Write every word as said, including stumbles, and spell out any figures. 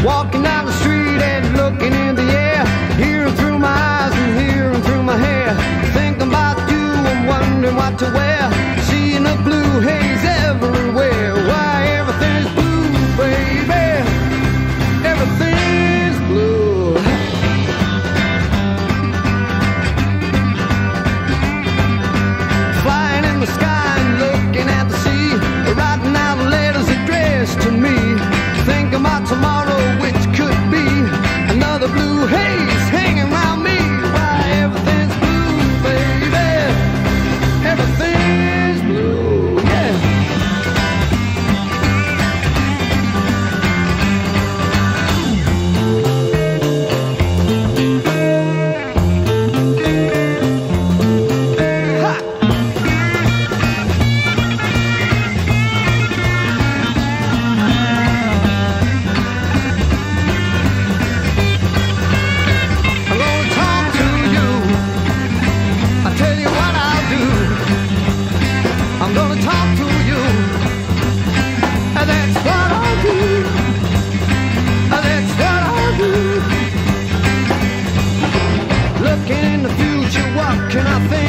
walking down the street and looking in the air, hearing through my eyes and hearing through my hair, thinking about you and wondering what to wear, seeing the blue haze everywhere. Why everything's blue, baby, everything's blue. Flying in the sky and looking at the sea, writing out letters addressed to me, thinking about tomorrow, which could be another blue haze hanging around me. Why everything's blue, baby, everything's blue, yeah. I'm gonna talk to you, and that's what I'll do, and that's what I'll do. Looking in the future, what can I think?